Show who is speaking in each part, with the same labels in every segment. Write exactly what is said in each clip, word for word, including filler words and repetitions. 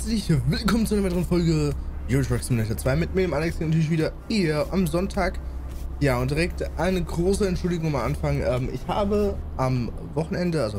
Speaker 1: herzlich willkommen zu einer weiteren Folge Euro Truck Simulator zwei mit mir, dem Alex, natürlich wieder hier am Sonntag. Ja, und direkt eine große Entschuldigung am Anfang. Ähm, ich habe am Wochenende, also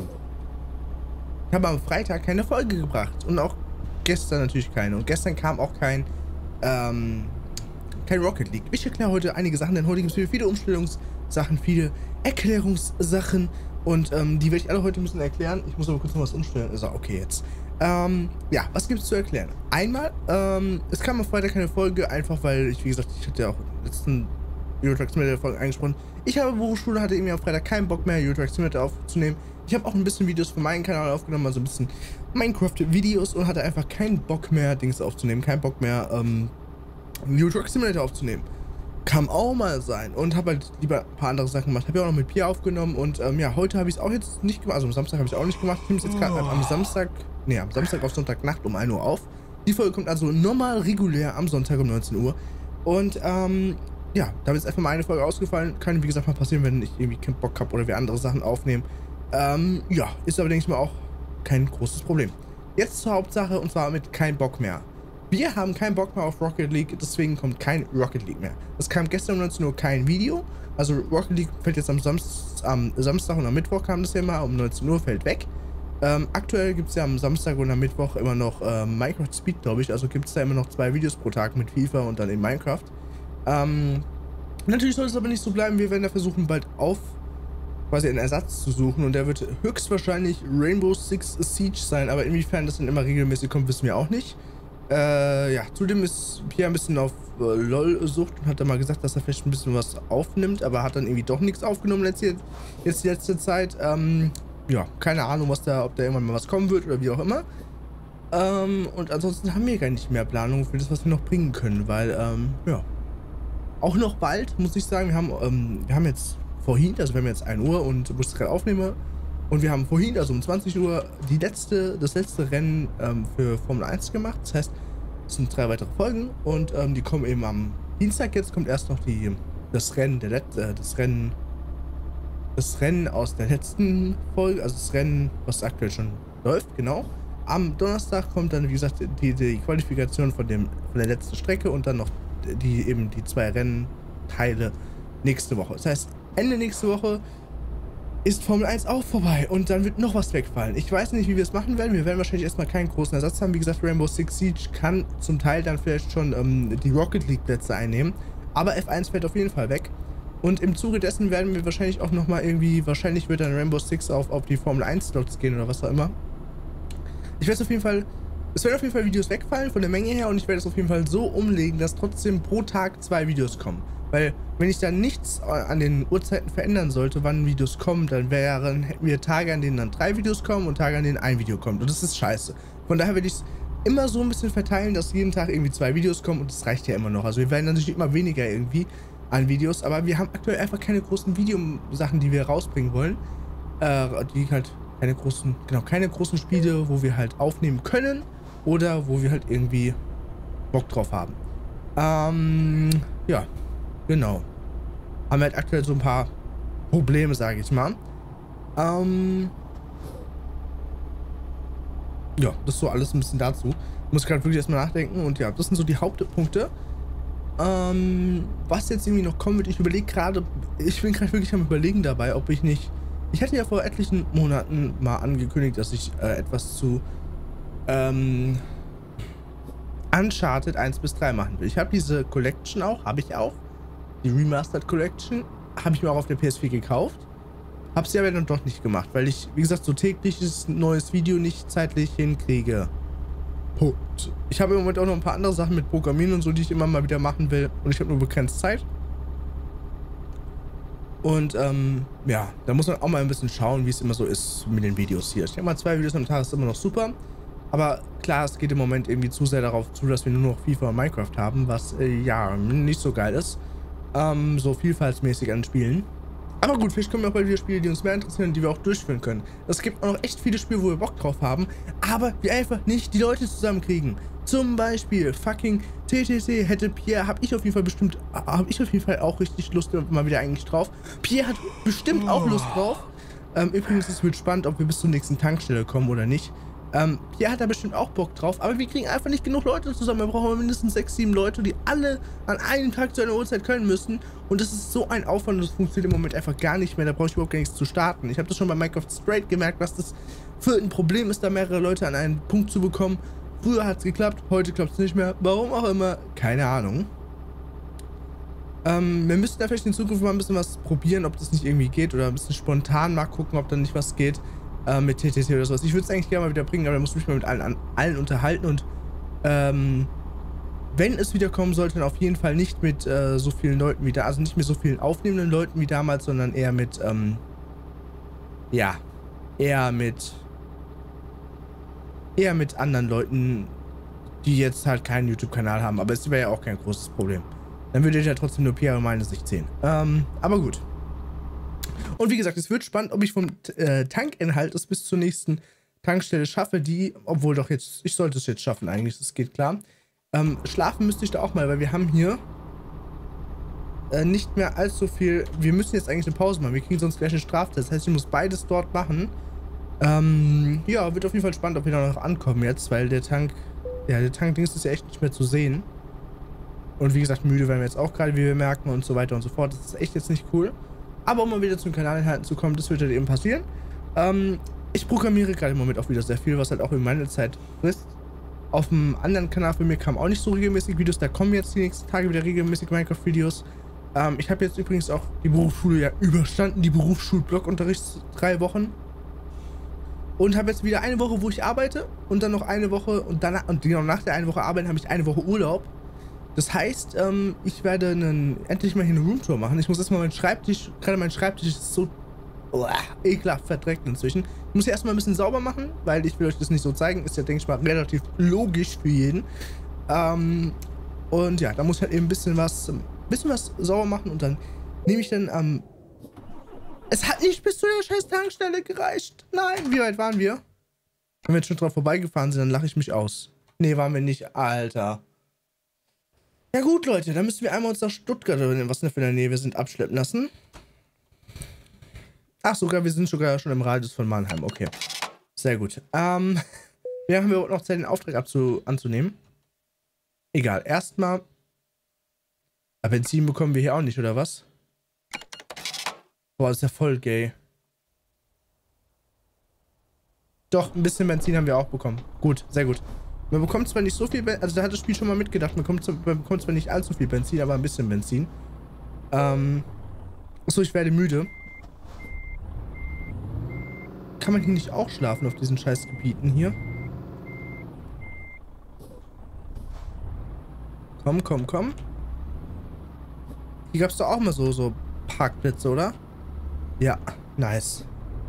Speaker 1: ich habe am Freitag keine Folge gebracht und auch gestern natürlich keine. Und gestern kam auch kein, ähm, kein Rocket League. Ich erkläre heute einige Sachen, denn heute gibt es viele Umstellungssachen, viele Erklärungssachen und ähm, die werde ich alle heute ein bisschen erklären. Ich muss aber kurz noch was umstellen. Also, okay, jetzt. Ähm, ja, was gibt es zu erklären? Einmal, ähm, es kam am Freitag keine Folge, einfach weil ich, wie gesagt, ich hatte ja auch in den letzten Euro Truck Simulator Folgen eingesprochen. Ich habe Berufsschule, hatte irgendwie am Freitag keinen Bock mehr, Euro Truck Simulator aufzunehmen. Ich habe auch ein bisschen Videos für meinen Kanal aufgenommen, also ein bisschen Minecraft-Videos und hatte einfach keinen Bock mehr, Dings aufzunehmen, keinen Bock mehr, ähm, Euro Truck Simulator aufzunehmen. Kann auch mal sein und habe halt lieber ein paar andere Sachen gemacht. Habe ja auch noch mit Pia aufgenommen und ähm, ja, heute habe ich es auch jetzt nicht gemacht, also am Samstag habe ich es auch nicht gemacht. Ich nehme es jetzt gerade am Samstag, ne, am Samstag auf Sonntagnacht um ein Uhr auf. Die Folge kommt also normal, regulär am Sonntag um neunzehn Uhr und ähm, ja, damit ist einfach mal eine Folge ausgefallen. Kann wie gesagt mal passieren, wenn ich irgendwie keinen Bock habe oder wir andere Sachen aufnehmen. Ähm, ja, ist aber denke ich mal auch kein großes Problem. Jetzt zur Hauptsache und zwar mit kein Bock mehr. Wir haben keinen Bock mehr auf Rocket League, deswegen kommt kein Rocket League mehr. Es kam gestern um neunzehn Uhr kein Video. Also Rocket League fällt jetzt am, Samst am Samstag und am Mittwoch kam das ja mal, um neunzehn Uhr fällt weg. Ähm, aktuell gibt es ja am Samstag und am Mittwoch immer noch ähm, Minecraft Speed, glaube ich. Also gibt es da immer noch zwei Videos pro Tag mit FIFA und dann in Minecraft. Ähm, natürlich soll es aber nicht so bleiben. Wir werden da versuchen, bald auf quasi einen Ersatz zu suchen. Und der wird höchstwahrscheinlich Rainbow Six Siege sein. Aber inwiefern das dann immer regelmäßig kommt, wissen wir auch nicht. Äh, ja, zudem ist Pia ein bisschen auf äh, LOL-Sucht und hat dann mal gesagt, dass er vielleicht ein bisschen was aufnimmt, aber hat dann irgendwie doch nichts aufgenommen jetzt, jetzt die letzte Zeit. Ähm, ja, keine Ahnung, was da, ob da irgendwann mal was kommen wird oder wie auch immer. Ähm, und ansonsten haben wir gar nicht mehr Planung für das, was wir noch bringen können, weil, ähm, ja. Auch noch bald, muss ich sagen, wir haben, ähm, wir haben jetzt vorhin, also wir haben jetzt ein Uhr und wo ich es gerade aufnehme, und wir haben vorhin, also um zwanzig Uhr, die letzte, das letzte Rennen ähm, für Formel eins gemacht. Das heißt, es sind drei weitere Folgen und ähm, die kommen eben am Dienstag. Jetzt kommt erst noch die, das Rennen, der Let äh, das Rennen, das Rennen aus der letzten Folge, also das Rennen, was aktuell schon läuft, genau. Am Donnerstag kommt dann, wie gesagt, die, die Qualifikation von, dem, von der letzten Strecke und dann noch die eben die zwei Rennteile nächste Woche. Das heißt, Ende nächste Woche ist Formel eins auch vorbei und dann wird noch was wegfallen. Ich weiß nicht, wie wir es machen werden. Wir werden wahrscheinlich erstmal keinen großen Ersatz haben. Wie gesagt, Rainbow Six Siege kann zum Teil dann vielleicht schon ähm, die Rocket League Plätze einnehmen. Aber F eins fällt auf jeden Fall weg. Und im Zuge dessen werden wir wahrscheinlich auch nochmal irgendwie, wahrscheinlich wird dann Rainbow Six auf, auf die Formel eins Slots gehen oder was auch immer. Ich werde auf jeden Fall, es werden auf jeden Fall Videos wegfallen von der Menge her und ich werde es auf jeden Fall so umlegen, dass trotzdem pro Tag zwei Videos kommen. Weil, wenn ich dann nichts an den Uhrzeiten verändern sollte, wann Videos kommen, dann wären, hätten wir Tage, an denen dann drei Videos kommen und Tage, an denen ein Video kommt. Und das ist scheiße. Von daher werde ich es immer so ein bisschen verteilen, dass jeden Tag irgendwie zwei Videos kommen und das reicht ja immer noch. Also wir werden natürlich immer weniger irgendwie an Videos, aber wir haben aktuell einfach keine großen Videosachen, die wir rausbringen wollen. Äh, die halt keine großen, genau, keine großen Spiele, wo wir halt aufnehmen können oder wo wir halt irgendwie Bock drauf haben. Ähm, ja. Genau. Haben wir halt aktuell so ein paar Probleme, sage ich mal. Ähm ja, das ist so alles ein bisschen dazu. Muss gerade wirklich erstmal nachdenken und ja, das sind so die Hauptpunkte. Ähm, was jetzt irgendwie noch kommen wird, ich überlege gerade, ich bin gerade wirklich am Überlegen dabei, ob ich nicht. Ich hatte ja vor etlichen Monaten mal angekündigt, dass ich äh, etwas zu ähm, Uncharted eins bis drei machen will. Ich habe diese Collection auch, habe ich auch. Die Remastered Collection habe ich mir auch auf der P S vier gekauft. Habe sie aber dann doch nicht gemacht, weil ich, wie gesagt, so tägliches neues Video nicht zeitlich hinkriege. Punkt. Ich habe im Moment auch noch ein paar andere Sachen mit Programmieren und so, die ich immer mal wieder machen will. Und ich habe nur begrenzt Zeit. Und ähm, ja, da muss man auch mal ein bisschen schauen, wie es immer so ist mit den Videos hier. Ich denke mal, zwei Videos am Tag ist immer noch super. Aber klar, es geht im Moment irgendwie zu sehr darauf zu, dass wir nur noch FIFA und Minecraft haben, was äh, ja nicht so geil ist. Ähm, so vielfaltsmäßig an Spielen. Aber gut, vielleicht kommen auch bald wieder Spiele, die uns mehr interessieren, die wir auch durchführen können. Es gibt auch noch echt viele Spiele, wo wir Bock drauf haben, aber wir einfach nicht die Leute zusammenkriegen. Zum Beispiel fucking T T C hätte Pierre, habe ich auf jeden Fall bestimmt, habe ich auf jeden Fall auch richtig Lust mal wieder eigentlich drauf. Pierre hat bestimmt auch Lust drauf. Ähm, übrigens, es wird spannend, ob wir bis zur nächsten Tankstelle kommen oder nicht. Ähm, Pierre hat da bestimmt auch Bock drauf, aber wir kriegen einfach nicht genug Leute zusammen. Wir brauchen mindestens sechs, sieben Leute, die alle an einem Tag zu einer Uhrzeit können müssen. Und das ist so ein Aufwand, das funktioniert im Moment einfach gar nicht mehr. Da brauche ich überhaupt gar nichts zu starten. Ich habe das schon bei Minecraft Straight gemerkt, was das für ein Problem ist, da mehrere Leute an einen Punkt zu bekommen. Früher hat es geklappt, heute klappt es nicht mehr. Warum auch immer, keine Ahnung. Ähm, wir müssten da vielleicht in Zukunft mal ein bisschen was probieren, ob das nicht irgendwie geht. Oder ein bisschen spontan mal gucken, ob da nicht was geht. Mit T T T oder sowas. Ich würde es eigentlich gerne mal wieder bringen, aber da muss ich mich mal mit allen, an, allen unterhalten und ähm, wenn es wieder kommen sollte, dann auf jeden Fall nicht mit äh, so vielen Leuten wie da, also nicht mit so vielen aufnehmenden Leuten wie damals, sondern eher mit, ähm, ja, eher mit, eher mit anderen Leuten, die jetzt halt keinen YouTube-Kanal haben, aber es wäre ja auch kein großes Problem. Dann würdet ihr ja trotzdem nur Pierre und meine Sicht sehen. Ähm, aber gut. Und wie gesagt, es wird spannend, ob ich vom äh, Tankinhalt es bis zur nächsten Tankstelle schaffe, die, obwohl doch jetzt, ich sollte es jetzt schaffen eigentlich, das geht klar. Ähm, schlafen müsste ich da auch mal, weil wir haben hier äh, nicht mehr allzu viel, wir müssen jetzt eigentlich eine Pause machen, wir kriegen sonst gleich eine Straftest, das heißt, ich muss beides dort machen. Ähm, ja, wird auf jeden Fall spannend, ob wir da noch ankommen jetzt, weil der Tank, ja, der Tankdings ist ja echt nicht mehr zu sehen. Und wie gesagt, müde werden wir jetzt auch gerade, wie wir merken und so weiter und so fort, das ist echt jetzt nicht cool. Aber um mal wieder zum Kanalinhalten zu kommen, das wird halt eben passieren. Ähm, ich programmiere gerade im Moment auch wieder sehr viel, was halt auch in meiner Zeit frisst. Auf dem anderen Kanal von mir kamen auch nicht so regelmäßig Videos, da kommen jetzt die nächsten Tage wieder regelmäßig Minecraft-Videos. Ähm, ich habe jetzt übrigens auch die Berufsschule ja überstanden, die Berufsschul-Blockunterricht drei Wochen. Und habe jetzt wieder eine Woche, wo ich arbeite und dann noch eine Woche und danach, und genau nach der einen Woche arbeiten, habe ich eine Woche Urlaub. Das heißt, ähm, ich werde einen, endlich mal hier eine Roomtour machen. Ich muss erstmal meinen Schreibtisch, gerade mein Schreibtisch ist so oh, ekelhaft verdreckt inzwischen. Ich muss hier erstmal ein bisschen sauber machen, weil ich will euch das nicht so zeigen. Ist ja, denke ich mal, relativ logisch für jeden. Ähm, und ja, da muss ich halt eben ein bisschen was, ein bisschen was sauber machen und dann nehme ich dann, ähm, es hat nicht bis zu der scheiß Tankstelle gereicht. Nein, wie weit waren wir? Wenn wir jetzt schon drauf vorbeigefahren sind, dann lache ich mich aus. Nee, waren wir nicht, Alter. Ja gut, Leute, dann müssen wir einmal uns nach Stuttgart oder was denn für eine Nähe wir sind abschleppen lassen. Ach, sogar, wir sind sogar schon im Radius von Mannheim, okay. Sehr gut. Ähm, wir haben wir noch Zeit, den Auftrag abzu anzunehmen. Egal, erstmal. Benzin bekommen wir hier auch nicht, oder was? Boah, ist ja voll gay. Doch, ein bisschen Benzin haben wir auch bekommen. Gut, sehr gut. Man bekommt zwar nicht so viel Benzin, also da hat das Spiel schon mal mitgedacht, man bekommt, man bekommt zwar nicht allzu viel Benzin, aber ein bisschen Benzin. Ähm. Achso, ich werde müde. Kann man hier nicht auch schlafen auf diesen scheiß Gebieten hier? Komm, komm, komm. Hier gab es doch auch mal so, so Parkplätze, oder? Ja, nice.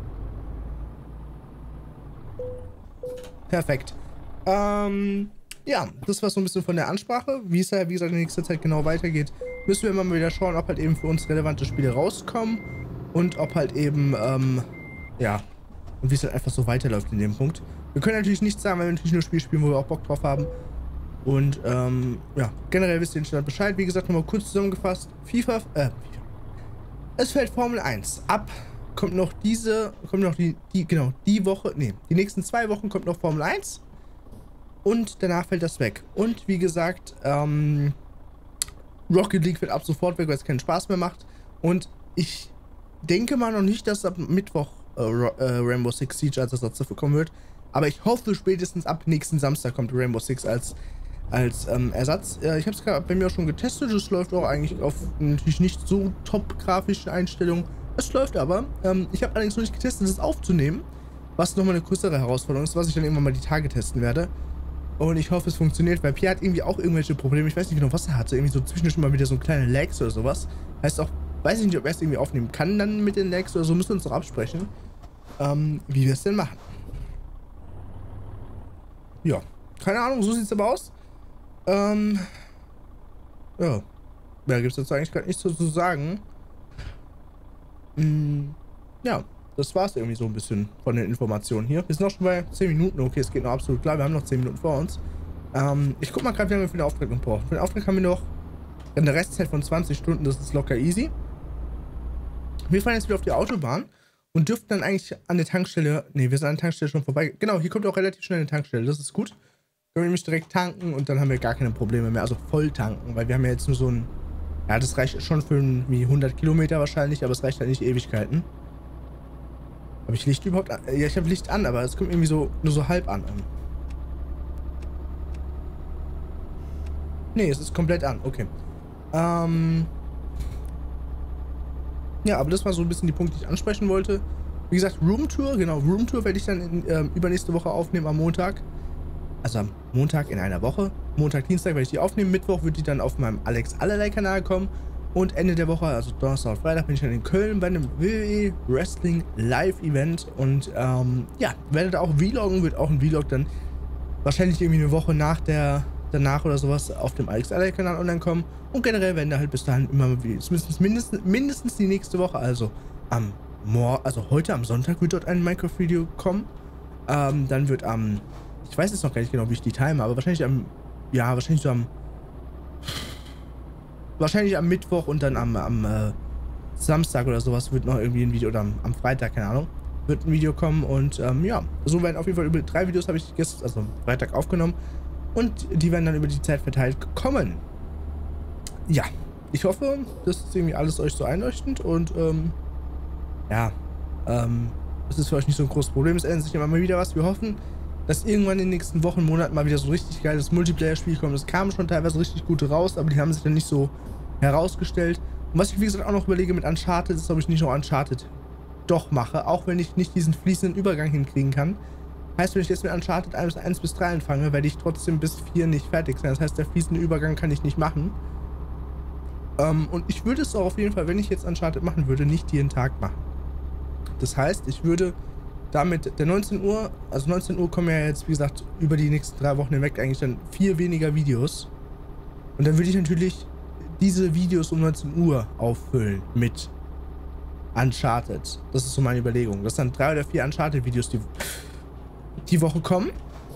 Speaker 1: Perfekt. Ähm, ja, das war so ein bisschen von der Ansprache. Wie es ja, wie gesagt, in nächster Zeit genau weitergeht, müssen wir immer mal wieder schauen, ob halt eben für uns relevante Spiele rauskommen und ob halt eben, ähm, ja, und wie es halt einfach so weiterläuft in dem Punkt. Wir können natürlich nichts sagen, weil wir natürlich nur Spiele spielen, wo wir auch Bock drauf haben. Und, ähm, ja, generell wisst ihr den Stand Bescheid. Wie gesagt, nochmal kurz zusammengefasst. FIFA, äh, FIFA. Es fällt Formel eins ab. Kommt noch diese, kommt noch die, die, genau, die Woche, nee, die nächsten zwei Wochen kommt noch Formel eins. Und danach fällt das weg. Und wie gesagt, ähm, Rocket League wird ab sofort weg, weil es keinen Spaß mehr macht. Und ich denke mal noch nicht, dass ab Mittwoch äh, äh, Rainbow Six Siege als Ersatz dafür kommen wird. Aber ich hoffe, spätestens ab nächsten Samstag kommt Rainbow Six als, als ähm, Ersatz. Äh, ich habe es gerade bei mir auch schon getestet. Es läuft auch eigentlich auf natürlich nicht so top grafischen Einstellungen. Es läuft aber. Ähm, ich habe allerdings noch nicht getestet, das aufzunehmen. Was nochmal eine größere Herausforderung ist, was ich dann irgendwann mal die Tage testen werde. Und ich hoffe, es funktioniert, weil Pierre hat irgendwie auch irgendwelche Probleme. Ich weiß nicht genau, was er hatte. Irgendwie so zwischendurch mal wieder so kleine Lags oder sowas. Heißt auch, weiß ich nicht, ob er es irgendwie aufnehmen kann dann mit den Lags oder so. Müssen wir uns doch absprechen, ähm, wie wir es denn machen. Ja, keine Ahnung, so sieht es aber aus. Ähm, ja, da gibt es dazu eigentlich gerade nichts so zu sagen. Hm, ja, das war es irgendwie so ein bisschen von den Informationen hier. Wir sind auch schon bei zehn Minuten. Okay, es geht noch absolut klar. Wir haben noch zehn Minuten vor uns. Ähm, ich guck mal gerade, wie lange wir für den Auftrag noch brauchen. Für den Auftrag haben wir noch eine Restzeit von zwanzig Stunden. Das ist locker easy. Wir fahren jetzt wieder auf die Autobahn und dürften dann eigentlich an der Tankstelle, ne, wir sind an der Tankstelle schon vorbei. Genau, hier kommt auch relativ schnell eine Tankstelle, das ist gut. Können wir nämlich direkt tanken und dann haben wir gar keine Probleme mehr, also voll tanken, weil wir haben ja jetzt nur so ein, ja, das reicht schon für irgendwie hundert Kilometer wahrscheinlich, aber es reicht halt nicht Ewigkeiten. Habe ich Licht überhaupt an? Ja, ich habe Licht an, aber es kommt irgendwie so, nur so halb an. Ne, es ist komplett an, okay. Ähm... Ja, aber das war so ein bisschen die Punkte, die ich ansprechen wollte. Wie gesagt, Roomtour, genau, Roomtour werde ich dann in, äh, übernächste Woche aufnehmen am Montag. Also am Montag in einer Woche. Montag, Dienstag werde ich die aufnehmen. Mittwoch wird die dann auf meinem Alex Allerlei Kanal kommen. Und Ende der Woche, also Donnerstag und Freitag, bin ich dann in Köln bei einem W W E Wrestling Live Event. Und ähm, ja, werde da auch vloggen, wird auch ein Vlog dann wahrscheinlich irgendwie eine Woche nach der, danach oder sowas auf dem Alex Allerlei Kanal online kommen. Und generell werden da halt bis dahin immer mindestens, mindestens, mindestens die nächste Woche, also am Morgen, also heute am Sonntag wird dort ein Minecraft-Video kommen. Ähm, dann wird am, ich weiß jetzt noch gar nicht genau, wie ich die time, aber wahrscheinlich am, ja, wahrscheinlich so am, wahrscheinlich am Mittwoch und dann am, am äh, Samstag oder sowas wird noch irgendwie ein Video, oder am, am Freitag, keine Ahnung, wird ein Video kommen und ähm, ja, so werden auf jeden Fall über drei Videos habe ich gestern, also Freitag aufgenommen und die werden dann über die Zeit verteilt kommen. Ja, ich hoffe, das ist irgendwie alles euch so einleuchtend und ähm, ja, ähm, das ist für euch nicht so ein großes Problem. Es ändert sich immer mal wieder was. Wir hoffen, dass irgendwann in den nächsten Wochen, Monaten mal wieder so richtig geiles Multiplayer-Spiel kommt. Es kamen schon teilweise richtig gute raus, aber die haben sich dann nicht so herausgestellt. Und was ich wie gesagt auch noch überlege mit Uncharted, ist, ob ich nicht noch Uncharted doch mache, auch wenn ich nicht diesen fließenden Übergang hinkriegen kann. Heißt, wenn ich jetzt mit Uncharted eins bis drei anfange, werde ich trotzdem bis vier nicht fertig sein. Das heißt, der fließende Übergang kann ich nicht machen. Um, und ich würde es auch auf jeden Fall, wenn ich jetzt Uncharted machen würde, nicht jeden Tag machen. Das heißt, ich würde damit der neunzehn Uhr, also neunzehn Uhr kommen ja jetzt, wie gesagt, über die nächsten drei Wochen hinweg eigentlich dann vier weniger Videos. Und dann würde ich natürlich diese Videos um neunzehn Uhr auffüllen mit Uncharted. Das ist so meine Überlegung. Dass dann drei oder vier Uncharted-Videos die, die Woche kommen.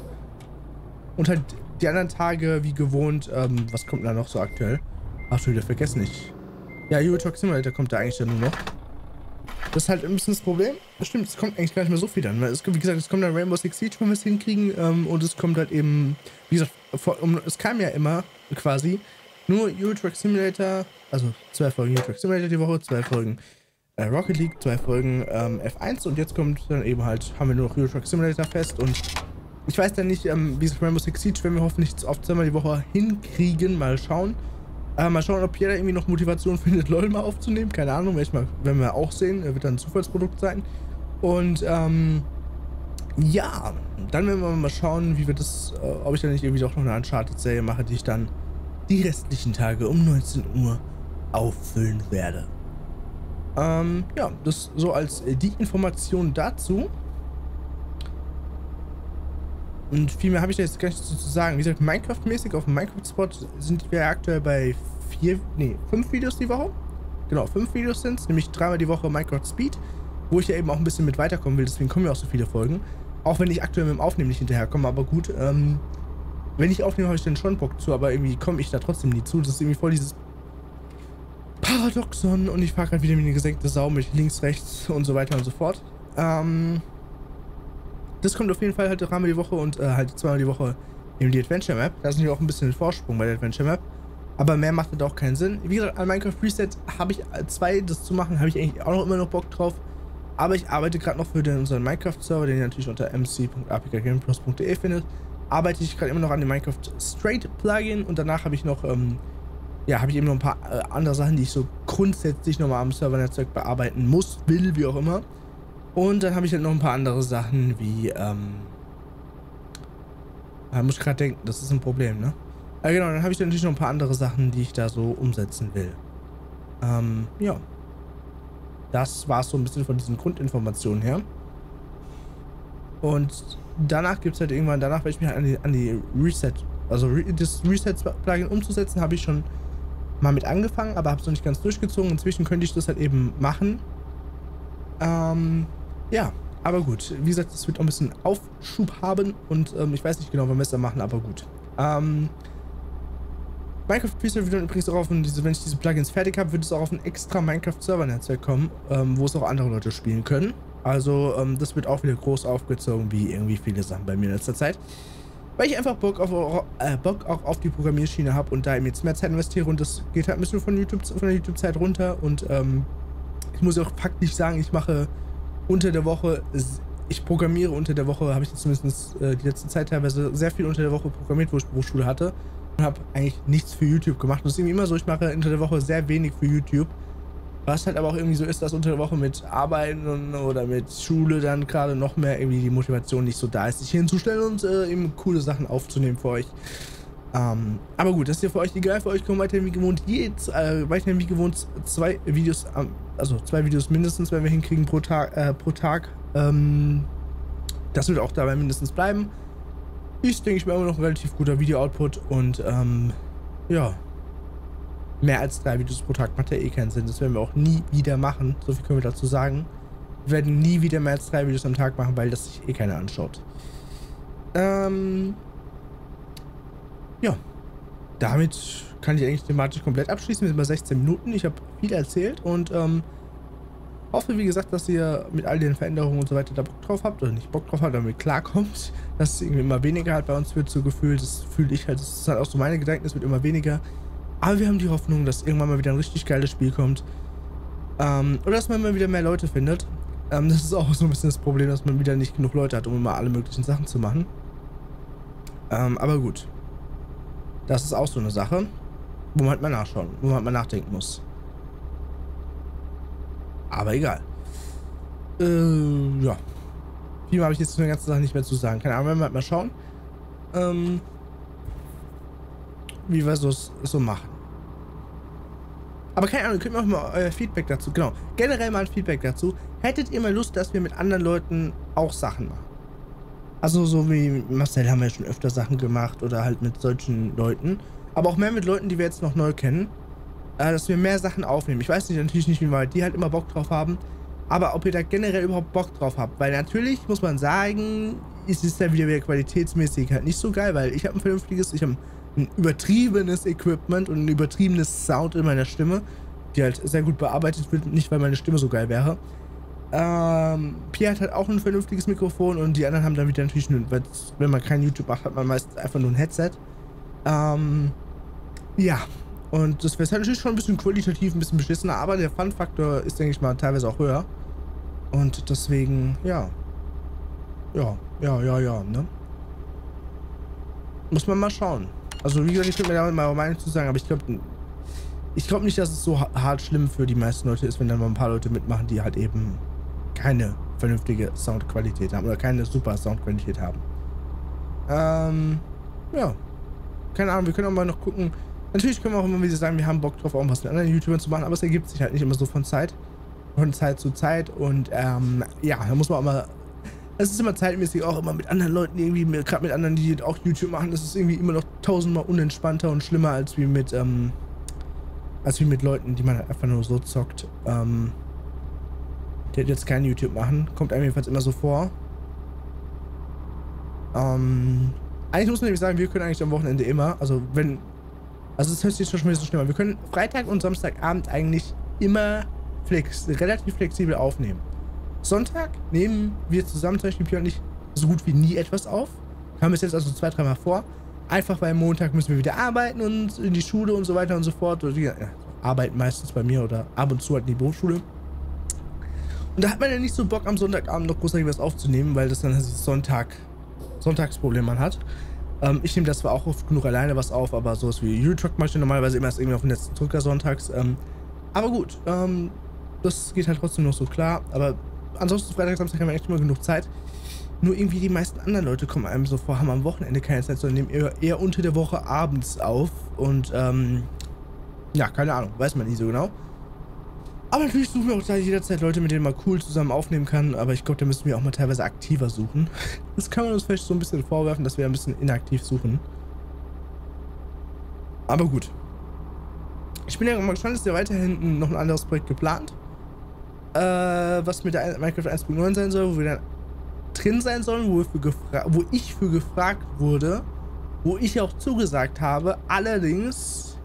Speaker 1: Und halt die anderen Tage, wie gewohnt, ähm, was kommt da noch so aktuell? Ach, schon wieder vergessen ich. Ja, Euro Truck Simulator kommt da eigentlich dann nur noch. Das ist halt ein bisschen das Problem. Das stimmt, es kommt eigentlich gar nicht mehr so viel dann. Weil es, wie gesagt, es kommt dann Rainbow Six Siege, wenn wir es hinkriegen. Ähm, und es kommt halt eben, wie gesagt, vor, um, es kam ja immer quasi nur Euro Truck Simulator, also zwei Folgen Euro Truck Simulator die Woche, zwei Folgen äh, Rocket League, zwei Folgen ähm, F eins und jetzt kommt dann eben halt, haben wir nur noch Euro Truck Simulator fest und ich weiß dann nicht, ähm, wie gesagt, Rainbow Six Siege werden wir hoffentlich auf zweimal die Woche hinkriegen, mal schauen. Äh, mal schauen, ob Pierre irgendwie noch Motivation findet, LOL mal aufzunehmen. Keine Ahnung, mal, werden wir auch sehen. Er wird dann ein Zufallsprodukt sein. Und, ähm, ja, dann werden wir mal schauen, wie wir das, äh, ob ich dann nicht irgendwie doch noch eine Uncharted-Serie mache, die ich dann die restlichen Tage um neunzehn Uhr auffüllen werde. Ähm, ja, das so als äh, die Information dazu. Und viel mehr habe ich da jetzt gar nicht zu sagen. Wie gesagt, Minecraft-mäßig auf dem Minecraft-Spot sind wir aktuell bei vier, nee, fünf Videos die Woche. Genau, fünf Videos sind es, nämlich dreimal die Woche Minecraft Speed, wo ich ja eben auch ein bisschen mit weiterkommen will, deswegen kommen ja auch so viele Folgen. Auch wenn ich aktuell mit dem Aufnehmen nicht hinterherkomme, aber gut, ähm, wenn ich aufnehme, habe ich dann schon Bock zu, aber irgendwie komme ich da trotzdem nie zu. Das ist irgendwie voll dieses Paradoxon und ich fahre gerade wieder wie eine gesenkte Sau mit links, rechts und so weiter und so fort. Ähm... Das kommt auf jeden Fall halt dreimal die Woche und äh, halt zweimal die Woche eben die Adventure Map. Da sind wir auch ein bisschen in Vorsprung bei der Adventure Map. Aber mehr macht das auch keinen Sinn. Wie gesagt, an Minecraft Reset habe ich zwei, das zu machen, habe ich eigentlich auch noch immer noch Bock drauf. Aber ich arbeite gerade noch für den, unseren Minecraft-Server, den ihr natürlich unter m c punkt a p k gameplus punkt d e findet. Arbeite ich gerade immer noch an dem Minecraft Straight Plugin und danach habe ich noch, ähm, ja, habe ich eben noch ein paar äh, andere Sachen, die ich so grundsätzlich nochmal am Servernetzwerk bearbeiten muss, will, wie auch immer. Und dann habe ich halt noch ein paar andere Sachen wie, ähm, da muss ich gerade denken, das ist ein Problem, ne? Ja genau, dann habe ich dann natürlich noch ein paar andere Sachen, die ich da so umsetzen will. Ähm, ja. Das war es so ein bisschen von diesen Grundinformationen her. Und danach gibt es halt irgendwann, danach werde ich mich halt an die, an die Reset, also re, das Reset-Plugin umzusetzen, habe ich schon mal mit angefangen, aber habe es noch nicht ganz durchgezogen. Inzwischen könnte ich das halt eben machen. Ähm, ja, aber gut. Wie gesagt, es wird auch ein bisschen Aufschub haben und ähm, ich weiß nicht genau, wann wir es dann machen, aber gut. Ähm, Minecraft Freestyle wird dann übrigens auch auf ein, diese, wenn ich diese Plugins fertig habe, wird es auch auf ein extra Minecraft-Server-Netzwerk kommen, ähm, wo es auch andere Leute spielen können. Also ähm, das wird auch wieder groß aufgezogen, wie irgendwie viele Sachen bei mir in letzter Zeit. Weil ich einfach Bock, auf, äh, Bock auch auf die Programmierschiene habe und da eben jetzt mehr Zeit investiere und das geht halt ein bisschen von, YouTube, von der YouTube-Zeit runter. Und ähm, ich muss auch faktisch sagen, ich mache unter der Woche, ich programmiere unter der Woche, habe ich jetzt zumindest äh, die letzte Zeit teilweise sehr viel unter der Woche programmiert, wo ich Berufsschule hatte. Und habe eigentlich nichts für YouTube gemacht. Und es ist irgendwie immer so, ich mache unter der Woche sehr wenig für YouTube. Was halt aber auch irgendwie so ist, dass unter der Woche mit Arbeiten oder mit Schule dann gerade noch mehr irgendwie die Motivation nicht so da ist, sich hinzustellen und äh, eben coole Sachen aufzunehmen für euch. Ähm, aber gut, das ist ja für euch egal. Für euch kommen weiterhin wie gewohnt, jetzt, äh, weiterhin wie gewohnt zwei Videos, ähm, also zwei Videos mindestens, wenn wir hinkriegen pro Tag. Äh, pro Tag. Ähm, das wird auch dabei mindestens bleiben. Ist, denke ich mal, immer noch ein relativ guter Video-Output und ähm, ja, mehr als drei Videos pro Tag macht ja eh keinen Sinn. Das werden wir auch nie wieder machen, so viel können wir dazu sagen. Wir werden nie wieder mehr als drei Videos am Tag machen, weil das sich eh keiner anschaut. Ähm, ja, damit kann ich eigentlich thematisch komplett abschließen. Wir sind bei sechzehn Minuten, ich habe viel erzählt und ähm, hoffe, wie gesagt, dass ihr mit all den Veränderungen und so weiter da Bock drauf habt, oder nicht Bock drauf habt, damit klarkommt, dass es irgendwie immer weniger halt bei uns wird, so gefühlt, das fühle ich halt, das ist halt auch so meine Gedanken, es wird immer weniger, aber wir haben die Hoffnung, dass irgendwann mal wieder ein richtig geiles Spiel kommt, ähm, oder dass man mal wieder mehr Leute findet, ähm, das ist auch so ein bisschen das Problem, dass man wieder nicht genug Leute hat, um immer alle möglichen Sachen zu machen, ähm, aber gut, das ist auch so eine Sache, wo man halt mal nachschauen, wo man halt mal nachdenken muss. Aber egal. Äh, ja. Viel habe ich jetzt zu der ganzen Sache nicht mehr zu sagen. Keine Ahnung, werden wir halt mal schauen. Ähm, wie wir so, so machen. Aber keine Ahnung, könnt ihr auch mal euer Feedback dazu. Genau. Generell mal ein Feedback dazu. Hättet ihr mal Lust, dass wir mit anderen Leuten auch Sachen machen? Also so wie Marcel haben wir ja schon öfter Sachen gemacht oder halt mit solchen Leuten. Aber auch mehr mit Leuten, die wir jetzt noch neu kennen. Dass wir mehr Sachen aufnehmen. Ich weiß nicht, natürlich nicht, wie weit die halt immer Bock drauf haben, aber ob ihr da generell überhaupt Bock drauf habt, weil natürlich muss man sagen, es ist dann wieder, wieder qualitätsmäßig halt nicht so geil, weil ich habe ein vernünftiges, ich habe ein übertriebenes Equipment und ein übertriebenes Sound in meiner Stimme, die halt sehr gut bearbeitet wird, nicht weil meine Stimme so geil wäre. Ähm, Pierre hat halt auch ein vernünftiges Mikrofon und die anderen haben dann wieder natürlich nur, wenn man kein YouTube macht, hat man meistens einfach nur ein Headset. Ähm, ja. Und das wäre halt natürlich schon ein bisschen qualitativ, ein bisschen beschissener, aber der Fun-Faktor ist, denke ich mal, teilweise auch höher. Und deswegen, ja. Ja, ja, ja, ja, ne? Muss man mal schauen. Also, wie gesagt, ich könnte mir da mal meine Meinung zu sagen, aber ich glaube ich glaube nicht, dass es so hart schlimm für die meisten Leute ist, wenn dann mal ein paar Leute mitmachen, die halt eben keine vernünftige Soundqualität haben oder keine super Soundqualität haben. Ähm, ja. Keine Ahnung, wir können auch mal noch gucken. Natürlich können wir auch immer wieder sagen, wir haben Bock drauf, auch was mit anderen YouTubern zu machen, aber es ergibt sich halt nicht immer so von Zeit, von Zeit zu Zeit und ähm, ja, da muss man auch mal, es ist immer zeitmäßig auch immer mit anderen Leuten irgendwie, gerade mit anderen, die auch YouTube machen, das ist irgendwie immer noch tausendmal unentspannter und schlimmer als wie mit, ähm, als wie mit Leuten, die man halt einfach nur so zockt, ähm, die jetzt kein YouTube machen, kommt einem jedenfalls immer so vor. Ähm, eigentlich muss man nämlich sagen, wir können eigentlich am Wochenende immer, also wenn, also das hört sich schon wieder so schlimm an. Wir können Freitag und Samstagabend eigentlich immer flex, relativ flexibel aufnehmen. Sonntag nehmen wir zusammen, zum Beispiel Pierre und ich, so gut wie nie etwas auf. Haben wir es jetzt also zwei, dreimal vor. Einfach weil Montag müssen wir wieder arbeiten und in die Schule und so weiter und so fort. Oder, ja, arbeiten meistens bei mir oder ab und zu halt in die Berufsschule. Und da hat man ja nicht so Bock, am Sonntagabend noch großartig was aufzunehmen, weil das dann das Sonntag, Sonntagsproblem man hat. Ähm, ich nehme das zwar auch oft genug alleine was auf, aber sowas wie YouTube mache ich normalerweise immer erst irgendwie auf den letzten Drücker sonntags. Ähm, aber gut, ähm, das geht halt trotzdem noch so klar. Aber ansonsten Freitag, Samstag haben wir echt immer genug Zeit. Nur irgendwie die meisten anderen Leute kommen einem so vor, haben am Wochenende keine Zeit, sondern nehmen eher, eher unter der Woche abends auf. Und ähm, ja, keine Ahnung, weiß man nie so genau. Aber natürlich suchen wir auch da jederzeit Leute, mit denen man cool zusammen aufnehmen kann. Aber ich glaube, da müssen wir auch mal teilweise aktiver suchen. Das kann man uns vielleicht so ein bisschen vorwerfen, dass wir ein bisschen inaktiv suchen. Aber gut. Ich bin ja mal gespannt, ist ja weiterhin noch ein anderes Projekt geplant. Äh, was mit der Minecraft eins Punkt neun sein soll, wo wir dann drin sein sollen, wo, wir für gefra- wo ich für gefragt wurde, wo ich auch zugesagt habe. Allerdings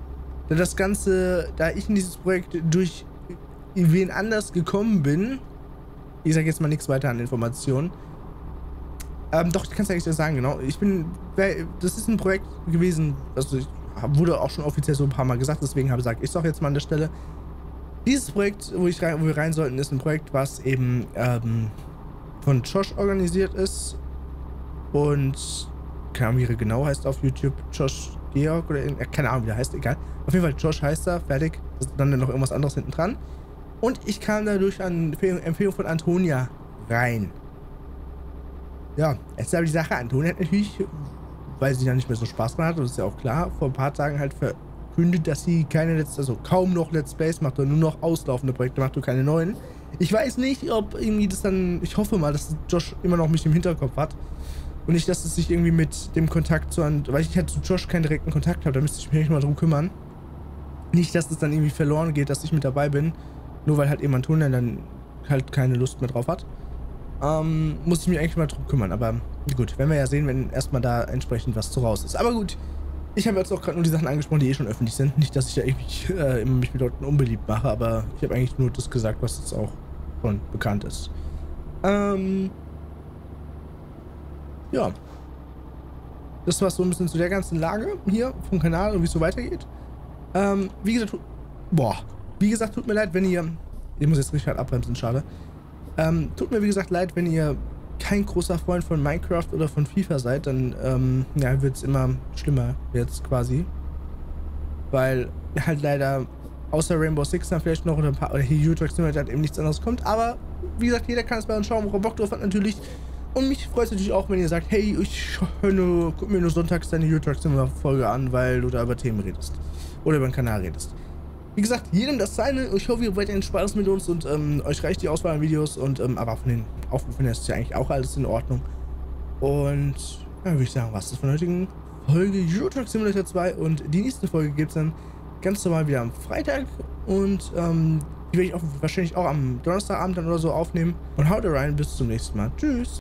Speaker 1: da das Ganze, da ich in dieses Projekt durch wen anders gekommen bin, ich sage jetzt mal nichts weiter an Informationen. Ähm, doch, ich kann es eigentlich sagen, genau. Ich bin, das ist ein Projekt gewesen, also ich, wurde auch schon offiziell so ein paar Mal gesagt, deswegen habe ich gesagt, ich sage jetzt mal an der Stelle, dieses Projekt, wo, ich rein, wo wir rein sollten, ist ein Projekt, was eben ähm, von Josh organisiert ist und keine Ahnung, wie er genau heißt auf YouTube, Josh Georg oder keine Ahnung, wie der heißt, egal. Auf jeden Fall Josh heißt er, fertig, dann noch irgendwas anderes hinten dran. Und ich kam dadurch an Empfehlung von Antonia rein. Ja, jetzt ist aber die Sache, Antonia hat natürlich, weil sie dann nicht mehr so Spaß dran hat, und das ist ja auch klar, vor ein paar Tagen halt verkündet, dass sie keine Let's, also kaum noch Let's Plays macht oder nur noch auslaufende Projekte macht und keine neuen. Ich weiß nicht, ob irgendwie das dann, ich hoffe mal, dass Josh immer noch mich im Hinterkopf hat und nicht, dass es sich irgendwie mit dem Kontakt zu, weil ich halt zu Josh keinen direkten Kontakt habe, da müsste ich mich echt mal drum kümmern. Nicht, dass es dann irgendwie verloren geht, dass ich mit dabei bin, nur weil halt eben Antonia dann halt keine Lust mehr drauf hat. Ähm, muss ich mich eigentlich mal drum kümmern, aber gut, werden wir ja sehen, wenn erstmal da entsprechend was zu raus ist. Aber gut, ich habe jetzt auch gerade nur die Sachen angesprochen, die eh schon öffentlich sind. Nicht, dass ich ja irgendwie äh, mich mit Leuten unbeliebt mache, aber ich habe eigentlich nur das gesagt, was jetzt auch schon bekannt ist. Ähm, ja. Das war so ein bisschen zu der ganzen Lage hier vom Kanal und wie es so weitergeht. Ähm, wie gesagt, boah, wie gesagt, tut mir leid, wenn ihr, ich muss jetzt richtig halt abbremsen, schade. Ähm, tut mir wie gesagt leid, wenn ihr kein großer Freund von Minecraft oder von FIFA seid, dann ähm, ja, wird es immer schlimmer jetzt quasi. Weil halt leider außer Rainbow Six dann vielleicht noch oder ein paar, oder hier Euro Truck Simulator halt eben nichts anderes kommt. Aber wie gesagt, jeder kann es bei uns schauen, worauf er Bock drauf hat natürlich. Und mich freut es natürlich auch, wenn ihr sagt, hey, ich höre nur, guck mir nur sonntags deine Euro Truck Simulator Folge an, weil du da über Themen redest. Oder über den Kanal redest. Wie gesagt, jedem das seine. Ich hoffe, ihr weiterhin Spaß mit uns und ähm, euch reicht die Auswahl an Videos. Und ähm, aber von den Aufrufen her ist ja eigentlich auch alles in Ordnung. Und ja, würde ich sagen, was ist von der heutigen Folge Euro Truck Simulator zwei. Und die nächste Folge gibt es dann ganz normal wieder am Freitag. Und ähm, die werde ich auch wahrscheinlich auch am Donnerstagabend dann oder so aufnehmen. Und haut rein, bis zum nächsten Mal. Tschüss.